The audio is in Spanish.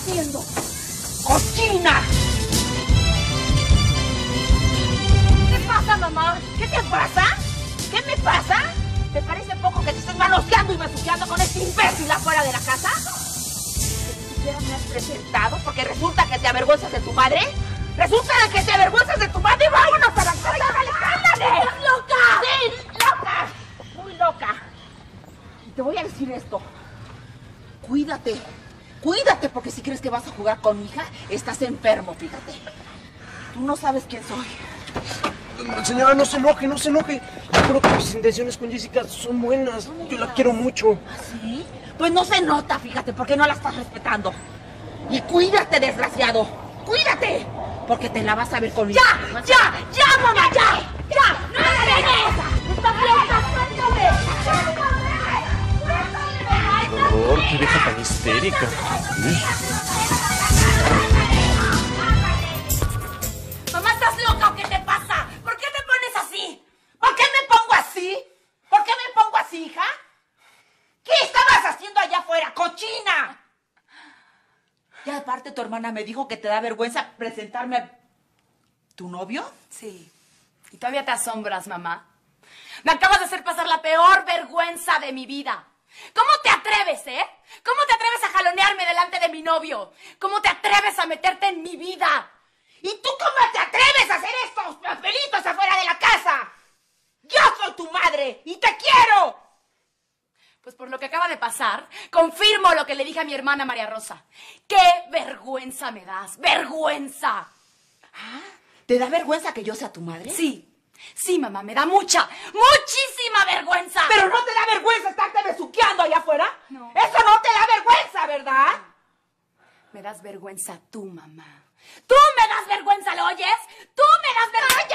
haciendo? ¡Cochina! ¿Qué pasa, mamá? ¿Qué te pasa? ¿Qué me pasa? ¿Te parece poco que te estés manoseando y besuqueando con este imbécil afuera de la casa? ¿Que ni siquiera me has presentado porque resulta que te avergüenzas de tu madre? ¿Resulta que te avergüenzas de tu madre? ¡Vámonos a la casa! ¡Ándale! ¡Estás loca! ¡Sí, loca! Muy loca. Y te voy a decir esto. Cuídate. Cuídate, porque si crees que vas a jugar con mi hija, estás enfermo, fíjate. Tú no sabes quién soy. Señora, no se enoje, no se enoje. Yo creo que mis intenciones con Jessica son buenas. Yo la quiero mucho. ¿Ah, sí? Pues no se nota, fíjate, porque no la estás respetando. Y cuídate, desgraciado. ¡Cuídate! Porque te la vas a ver con mi hija. ¡Ya, mamá, ya! ¡No la dejes! ¡Estás loca! ¡Suéltame! Qué horror, qué vieja tan histérica. Mamá, ¿estás loca o qué te pasa? ¿Por qué te pones así? ¿Por qué me pongo así? ¿Por qué me pongo así, hija? ¿Qué estabas haciendo allá afuera, cochina? Y aparte tu hermana me dijo que te da vergüenza presentarme a tu novio. Sí. Y todavía te asombras, mamá. Me acabas de hacer pasar la peor vergüenza de mi vida. ¿Cómo te atreves, ¿Cómo te atreves a jalonearme delante de mi novio? ¿Cómo te atreves a meterte en mi vida? ¿Y tú cómo te atreves a hacer estos papelitos afuera de la casa? Yo soy tu madre y te quiero. Pues por lo que acaba de pasar, confirmo lo que le dije a mi hermana María Rosa. ¡Qué vergüenza me das! ¡Vergüenza! ¿Ah? ¿Te da vergüenza que yo sea tu madre? Sí. Sí, mamá, me da muchísima vergüenza. ¿Pero no te da vergüenza estarte besuqueando allá afuera? No. Eso no te da vergüenza, ¿verdad? Me das vergüenza tú, mamá. ¡Tú me das vergüenza, lo oyes! ¡Tú me das vergüenza!